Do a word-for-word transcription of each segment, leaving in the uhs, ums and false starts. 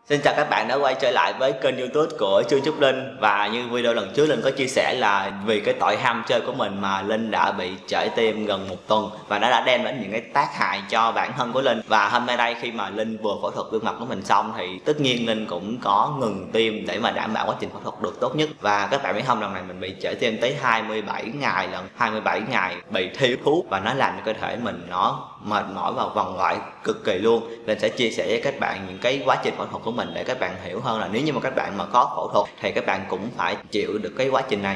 Xin chào các bạn đã quay trở lại với kênh YouTube của Trương Trúc Linh. Và như video lần trước Linh có chia sẻ là vì cái tội ham chơi của mình mà Linh đã bị trễ tim gần một tuần, và nó đã đem đến những cái tác hại cho bản thân của Linh. Và hôm nay đây khi mà Linh vừa phẫu thuật gương mặt của mình xong thì tất nhiên Linh cũng có ngừng tim để mà đảm bảo quá trình phẫu thuật được tốt nhất. Và các bạn biết không, lần này mình bị trễ tim tới hai mươi bảy ngày lần, hai mươi bảy ngày bị thiếu thuốc, và nó làm cho cơ thể mình nó mệt mỏi và vòng lại cực kỳ luôn. Linh sẽ chia sẻ với các bạn những cái quá trình phẫu thuật của mình để các bạn hiểu hơn là nếu như mà các bạn mà có phẫu thuật thì các bạn cũng phải chịu được cái quá trình này.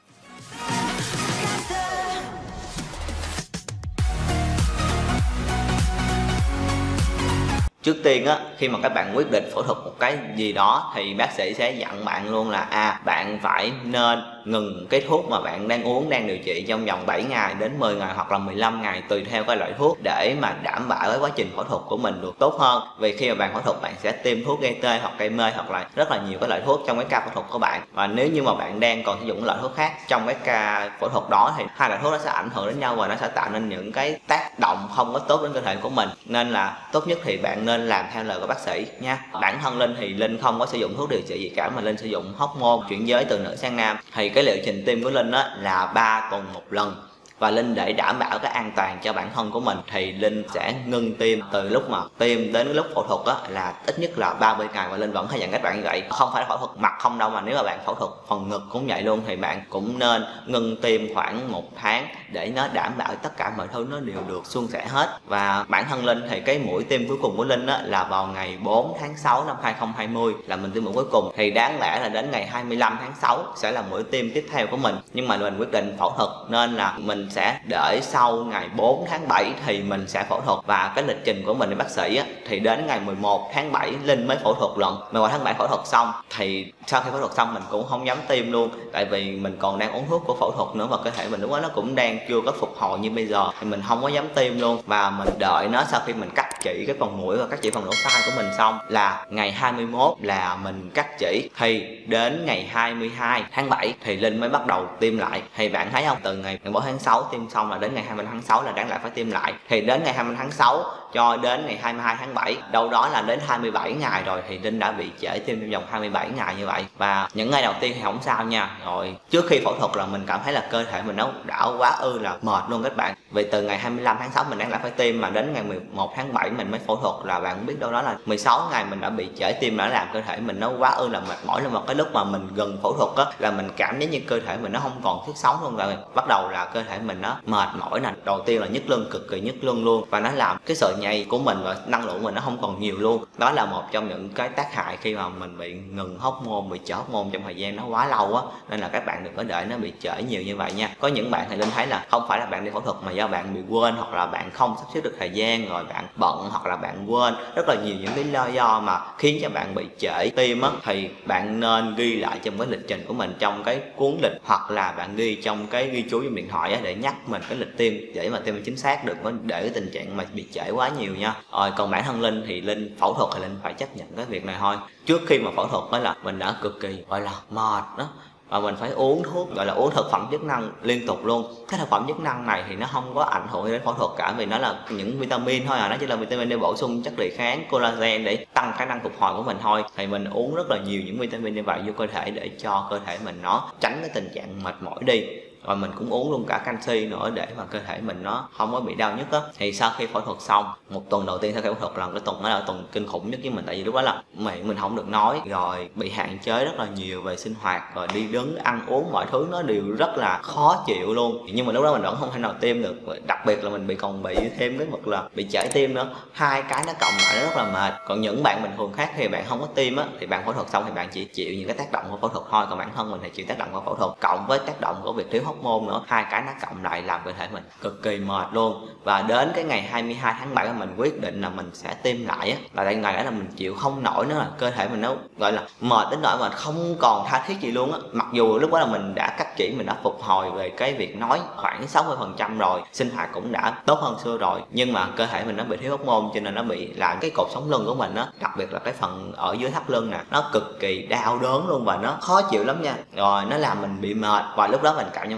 Trước tiên á, khi mà các bạn quyết định phẫu thuật một cái gì đó thì bác sĩ sẽ dặn bạn luôn là à bạn phải nên ngừng cái thuốc mà bạn đang uống, đang điều trị trong vòng bảy ngày đến mười ngày hoặc là mười lăm ngày tùy theo cái loại thuốc, để mà đảm bảo cái quá trình phẫu thuật của mình được tốt hơn. Vì khi mà bạn phẫu thuật bạn sẽ tiêm thuốc gây tê hoặc gây mê hoặc là rất là nhiều cái loại thuốc trong cái ca phẫu thuật của bạn, và nếu như mà bạn đang còn sử dụng loại thuốc khác trong cái ca phẫu thuật đó thì hai loại thuốc nó sẽ ảnh hưởng đến nhau và nó sẽ tạo nên những cái tác động không có tốt đến cơ thể của mình. Nên là tốt nhất thì bạn nên làm theo lời của bác sĩ nha. Bản thân Linh thì Linh không có sử dụng thuốc điều trị gì cả, mà Linh sử dụng hormone chuyển giới từ nữ sang nam. Thì cái liệu trình tim của Linh á là ba tuần một lần, và Linh để đảm bảo cái an toàn cho bản thân của mình thì Linh sẽ ngưng tim từ lúc mà tiêm đến lúc phẫu thuật á là ít nhất là ba mươi ngày, và Linh vẫn hay dặn các bạn như vậy. Không phải là phẫu thuật mặt không đâu, mà nếu mà bạn phẫu thuật phần ngực cũng vậy luôn thì bạn cũng nên ngưng tim khoảng một tháng để nó đảm bảo tất cả mọi thứ nó đều được suôn sẻ hết. Và bản thân Linh thì cái mũi tiêm cuối cùng của Linh á là vào ngày bốn tháng sáu năm hai không hai không là mình tiêm mũi cuối cùng, thì đáng lẽ là đến ngày hai mươi lăm tháng sáu sẽ là mũi tiêm tiếp theo của mình, nhưng mà mình quyết định phẫu thuật nên là mình sẽ đợi sau ngày bốn tháng bảy thì mình sẽ phẫu thuật. Và cái lịch trình của mình với bác sĩ á, thì đến ngày mười một tháng bảy Linh mới phẫu thuật lần. mười một tháng bảy phẫu thuật xong thì sau khi phẫu thuật xong mình cũng không dám tiêm luôn, tại vì mình còn đang uống thuốc của phẫu thuật nữa và cơ thể mình lúc đó nó cũng đang chưa có phục hồi như bây giờ, thì mình không có dám tiêm luôn. Và mình đợi nó sau khi mình cắt chỉ cái phần mũi và cắt chỉ phần lỗ tai của mình xong là ngày hai mươi mốt là mình cắt chỉ, thì đến ngày hai mươi hai tháng bảy thì Linh mới bắt đầu tiêm lại. Thì bạn thấy không, từ ngày bốn tháng sáu tiêm xong là đến ngày hai mươi tháng sáu là đáng lẽ phải tiêm lại, thì đến ngày hai mươi tháng sáu cho đến ngày hai mươi hai tháng bảy, đâu đó là đến hai mươi bảy ngày rồi, thì Linh đã bị trễ tiêm trong vòng hai mươi bảy ngày như vậy. Và những ngày đầu tiên thì không sao nha, rồi trước khi phẫu thuật là mình cảm thấy là cơ thể mình nó đã quá ư là mệt luôn các bạn. Vì từ ngày hai mươi lăm tháng sáu mình đáng lẽ phải tiêm, mà đến ngày mười một tháng bảy mình mới phẫu thuật, là bạn biết đâu đó là mười sáu ngày mình đã bị trễ tiêm, đã làm cơ thể mình nó quá ư là mệt mỏi luôn. Mà cái lúc mà mình gần phẫu thuật á là mình cảm giác như cơ thể mình nó không còn sức sống luôn, rồi bắt đầu là cơ thể mình nó mệt mỏi nè. Đầu tiên là nhức lưng, cực kỳ nhức lưng luôn, và nó làm cái sợi nhầy của mình và năng lượng của mình nó không còn nhiều luôn. Đó là một trong những cái tác hại khi mà mình bị ngừng hormone, bị trễ hormone trong thời gian nó quá lâu á. Nên là các bạn đừng có đợi nó bị trễ nhiều như vậy nha. Có những bạn thì Linh thấy là không phải là bạn đi phẫu thuật mà do bạn bị quên, hoặc là bạn không sắp xếp được thời gian, rồi bạn bận, hoặc là bạn quên, rất là nhiều những cái lý do mà khiến cho bạn bị trễ tim á. Thì bạn nên ghi lại trong cái lịch trình của mình trong cái cuốn lịch, hoặc là bạn ghi trong cái ghi chú trong điện thoại á, để nhắc mình cái lịch tiêm để mà tiêm chính xác, đừng có để cái tình trạng mà bị trễ quá nhiều nha. Rồi còn bản thân Linh thì Linh phẫu thuật thì Linh phải chấp nhận cái việc này thôi. Trước khi mà phẫu thuật đó là mình đã cực kỳ gọi là mệt đó, và mình phải uống thuốc, gọi là uống thực phẩm chức năng liên tục luôn. Cái thực phẩm chức năng này thì nó không có ảnh hưởng đến phẫu thuật cả, vì nó là những vitamin thôi à, nó chỉ là vitamin để bổ sung chất đề kháng, collagen để tăng khả năng phục hồi của mình thôi. Thì mình uống rất là nhiều những vitamin như vậy vô cơ thể để cho cơ thể mình nó tránh cái tình trạng mệt mỏi đi. Và mình cũng uống luôn cả canxi nữa để mà cơ thể mình nó không có bị đau nhức á. Thì sau khi phẫu thuật xong, một tuần đầu tiên sau khi phẫu thuật là cái tuần đó là tuần kinh khủng nhất với mình, tại vì lúc đó là miệng mình không được nói, rồi bị hạn chế rất là nhiều về sinh hoạt, rồi đi đứng ăn uống mọi thứ nó đều rất là khó chịu luôn. Nhưng mà lúc đó mình vẫn không thể nào tiêm được, đặc biệt là mình bị còn bị thêm cái vật là bị trễ tim nữa. Hai cái nó cộng lại nó rất là mệt. Còn những bạn bình thường khác thì bạn không có tiêm á, thì bạn phẫu thuật xong thì bạn chỉ chịu những cái tác động của phẫu thuật thôi. Còn bản thân mình thì chịu tác động của phẫu thuật cộng với tác động của việc thiếu hormone nữa, hai cái nó cộng lại làm cơ thể mình cực kỳ mệt luôn. Và đến cái ngày hai mươi hai tháng bảy mình quyết định là mình sẽ tiêm lại á, là tại ngày đó là mình chịu không nổi nữa, là cơ thể mình nó gọi là mệt đến nỗi mà không còn tha thiết gì luôn á. Mặc dù lúc đó là mình đã cắt chỉ, mình đã phục hồi về cái việc nói khoảng sáu mươi phần trăm rồi, sinh hoạt cũng đã tốt hơn xưa rồi, nhưng mà cơ thể mình nó bị thiếu hormone, cho nên nó bị làm cái cột sống lưng của mình á, đặc biệt là cái phần ở dưới thắt lưng nè, nó cực kỳ đau đớn luôn và nó khó chịu lắm nha. Rồi nó làm mình bị mệt, và lúc đó mình cảm nhận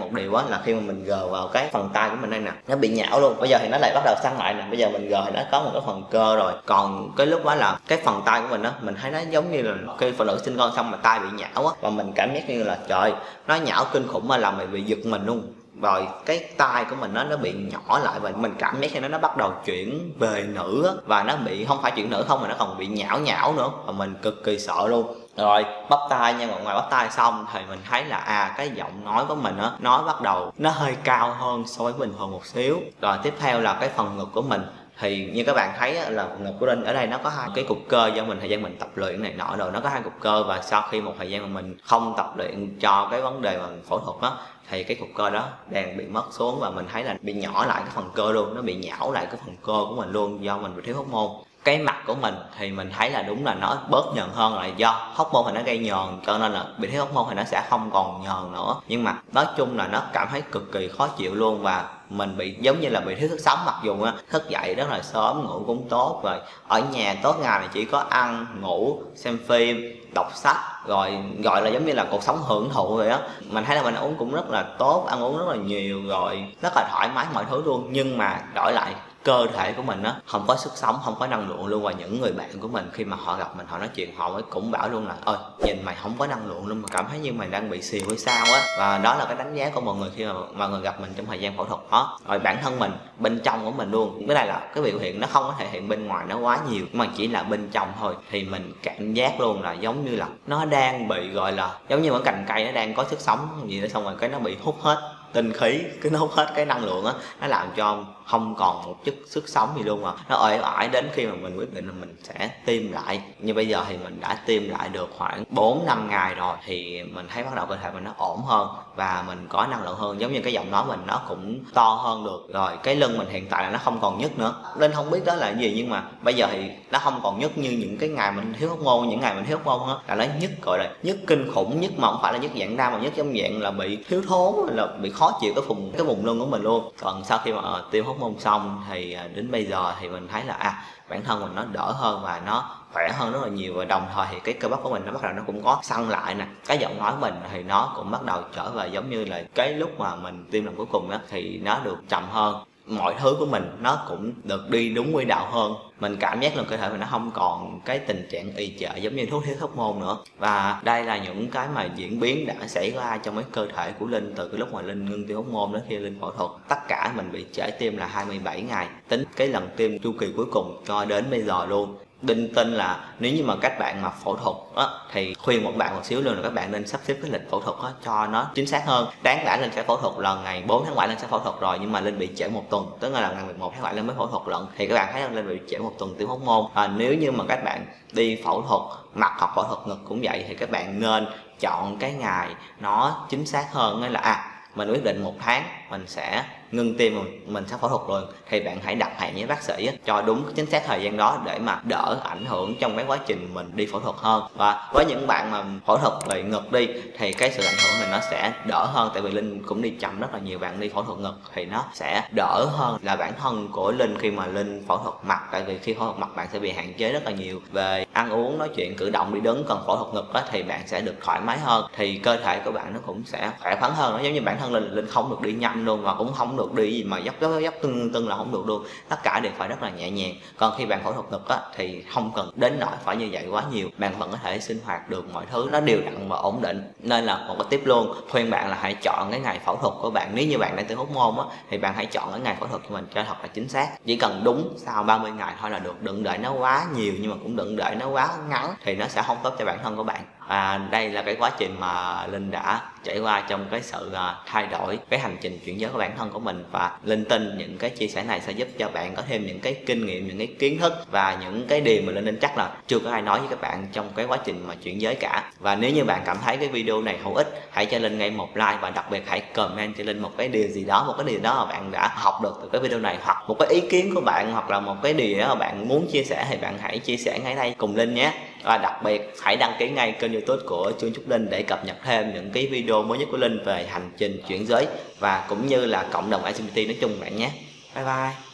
một điều á là khi mà mình gờ vào cái phần tay của mình đây nè, nó bị nhão luôn. Bây giờ thì nó lại bắt đầu săn lại nè, bây giờ mình gờ thì nó có một cái phần cơ rồi. Còn cái lúc đó là cái phần tay của mình á, mình thấy nó giống như là khi phụ nữ sinh con xong mà tay bị nhão á, và mình cảm giác như là trời, nó nhão kinh khủng mà làm mình bị giật mình luôn. Rồi cái tay của mình nó nó bị nhỏ lại và mình cảm giác như nó nó bắt đầu chuyển về nữ á, và nó bị không phải chuyển nữ không mà nó còn bị nhão nhão nữa, và mình cực kỳ sợ luôn. Rồi bắp tay nha, ngoài bắp tay xong thì mình thấy là à cái giọng nói của mình á, nó bắt đầu nó hơi cao hơn so với bình thường một xíu. Rồi tiếp theo là cái phần ngực của mình, thì như các bạn thấy á, là ngực của Linh ở đây nó có hai cái cục cơ do mình thời gian mình tập luyện này nọ rồi, nó có hai cục cơ, và sau khi một thời gian mà mình không tập luyện cho cái vấn đề mà phẫu thuật á, thì cái cục cơ đó đang bị mất xuống và mình thấy là bị nhỏ lại cái phần cơ luôn, nó bị nhão lại cái phần cơ của mình luôn do mình bị thiếu hormone. Cái mặt của mình thì mình thấy là đúng là nó bớt nhờn hơn, là do hormone thì nó gây nhờn, cho nên là bị thiếu hormone thì nó sẽ không còn nhờn nữa. Nhưng mà nói chung là nó cảm thấy cực kỳ khó chịu luôn, và mình bị giống như là bị thiếu thức sống, mặc dù á, thức dậy rất là sớm, ngủ cũng tốt, rồi ở nhà tốt ngày này chỉ có ăn, ngủ, xem phim, đọc sách, rồi gọi là giống như là cuộc sống hưởng thụ rồi á. Mình thấy là mình uống cũng rất là tốt, ăn uống rất là nhiều, rồi rất là thoải mái mọi thứ luôn. Nhưng mà đổi lại cơ thể của mình á không có sức sống, không có năng lượng luôn. Và những người bạn của mình khi mà họ gặp mình, họ nói chuyện, họ mới cũng bảo luôn là ơi nhìn mày không có năng lượng luôn, mà cảm thấy như mày đang bị xìu hay sao á. Và đó là cái đánh giá của mọi người khi mà mọi người gặp mình trong thời gian phẫu thuật đó. Rồi bản thân mình, bên trong của mình luôn, cái này là cái biểu hiện nó không có thể hiện bên ngoài nó quá nhiều, mà chỉ là bên trong thôi, thì mình cảm giác luôn là giống như là nó đang bị gọi là giống như một cành cây nó đang có sức sống gì đó, xong rồi cái nó bị hút hết tinh khí, cái nó hút hết cái năng lượng á, nó làm cho không còn một chút sức sống gì luôn. Mà nó uể oải đến khi mà mình quyết định là mình sẽ tiêm lại. Như bây giờ thì mình đã tiêm lại được khoảng bốn năm ngày rồi, thì mình thấy bắt đầu cơ thể mình nó ổn hơn và mình có năng lượng hơn, giống như cái giọng nói mình nó cũng to hơn được. Rồi cái lưng mình hiện tại là nó không còn nhức nữa. Nên không biết đó là cái gì, nhưng mà bây giờ thì nó không còn nhức như những cái ngày mình thiếu hormone. Những ngày mình thiếu hormone á là nó nhức, gọi là nhức kinh khủng, nhức mà không phải là nhức dạng đau, mà nhức trong dạng là bị thiếu thốn, là bị khó chịu cái vùng cái vùng lưng của mình luôn. Còn sau khi mà tiêm hormone xong thì đến bây giờ thì mình thấy là à bản thân mình nó đỡ hơn và nó khỏe hơn rất là nhiều, và đồng thời thì cái cơ bắp của mình nó bắt đầu nó cũng có săn lại nè. Cái giọng nói của mình thì nó cũng bắt đầu trở về giống như là cái lúc mà mình tiêm lần cuối cùng á, thì nó được chậm hơn. Mọi thứ của mình nó cũng được đi đúng quỹ đạo hơn. Mình cảm giác là cơ thể mình nó không còn cái tình trạng ì trệ giống như thuốc thiếu hormone nữa. Và đây là những cái mà diễn biến đã xảy ra trong cái cơ thể của Linh từ cái lúc mà Linh ngưng tiêm hormone đến khi Linh phẫu thuật. Tất cả mình bị trễ tiêm là hai mươi bảy ngày, tính cái lần tiêm chu kỳ cuối cùng cho đến bây giờ luôn. Đinh tin là nếu như mà các bạn mà phẫu thuật á, thì khuyên một bạn một xíu luôn là các bạn nên sắp xếp cái lịch phẫu thuật á cho nó chính xác hơn. Đáng lẽ Linh sẽ phẫu thuật là ngày bốn tháng bảy Linh sẽ phẫu thuật rồi, nhưng mà Linh bị trễ một tuần, tức là ngày mười một tháng bảy Linh mới phẫu thuật lận. Thì các bạn thấy là Linh bị trễ một tuần tiêm hormone. À, nếu như mà các bạn đi phẫu thuật mặt hoặc phẫu thuật ngực cũng vậy, thì các bạn nên chọn cái ngày nó chính xác hơn. Nghĩa là à mình quyết định một tháng mình sẽ ngưng tiêm, mình sẽ phẫu thuật rồi, thì bạn hãy đặt hẹn với bác sĩ cho đúng chính xác thời gian đó để mà đỡ ảnh hưởng trong cái quá trình mình đi phẫu thuật hơn. Và với những bạn mà phẫu thuật về ngực đi thì cái sự ảnh hưởng này nó sẽ đỡ hơn, tại vì Linh cũng đi chậm rất là nhiều bạn đi phẫu thuật ngực thì nó sẽ đỡ hơn là bản thân của Linh khi mà Linh phẫu thuật mặt. Tại vì khi phẫu thuật mặt bạn sẽ bị hạn chế rất là nhiều về ăn uống, nói chuyện, cử động, đi đứng. Còn phẫu thuật ngực đó thì bạn sẽ được thoải mái hơn, thì cơ thể của bạn nó cũng sẽ khỏe khoắn hơn. Nó giống như bản thân Linh, Linh không được đi nhanh luôn, và cũng không được đi gì mà dốc dốc dốc tưng tưng là không được luôn. Tất cả đều phải rất là nhẹ nhàng. Còn khi bạn phẫu thuật ngực á thì không cần đến nỗi phải như vậy quá nhiều, bạn vẫn có thể sinh hoạt được, mọi thứ nó đều đặn và ổn định. Nên là một cái tip luôn, khuyên bạn là hãy chọn cái ngày phẫu thuật của bạn. Nếu như bạn đang tiêm hormone á thì bạn hãy chọn cái ngày phẫu thuật của mình cho thật là chính xác. Chỉ cần đúng sau ba mươi ngày thôi là được, đừng đợi nó quá nhiều nhưng mà cũng đừng đợi nó quá ngắn, thì nó sẽ không tốt cho bản thân của bạn. Và đây là cái quá trình mà Linh đã trải qua trong cái sự thay đổi cái hành trình chuyển giới của bản thân của mình. Và Linh tin những cái chia sẻ này sẽ giúp cho bạn có thêm những cái kinh nghiệm, những cái kiến thức và những cái điều mà Linh tin chắc là chưa có ai nói với các bạn trong cái quá trình mà chuyển giới cả. Và nếu như bạn cảm thấy cái video này hữu ích, hãy cho Linh ngay một like, và đặc biệt hãy comment cho Linh một cái điều gì đó, một cái điều đó mà bạn đã học được từ cái video này, hoặc một cái ý kiến của bạn, hoặc là một cái điều đó mà bạn muốn chia sẻ, thì bạn hãy chia sẻ ngay đây cùng Linh nhé. Và đặc biệt hãy đăng ký ngay kênh YouTube của Chuông Chúc Linh để cập nhật thêm những cái video mới nhất của Linh về hành trình chuyển giới và cũng như là cộng đồng i xê bê tê nói chung bạn nhé. Bye bye.